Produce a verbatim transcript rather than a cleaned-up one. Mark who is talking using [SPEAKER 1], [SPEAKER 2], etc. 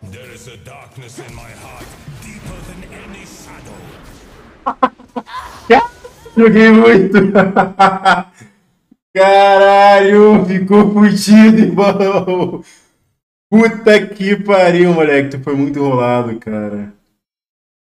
[SPEAKER 1] There is a darkness in my heart, deeper than any shadow.
[SPEAKER 2] Joguei muito. Caralho, ficou fudido, irmão. Puta que pariu, moleque. Tu foi muito enrolado, cara.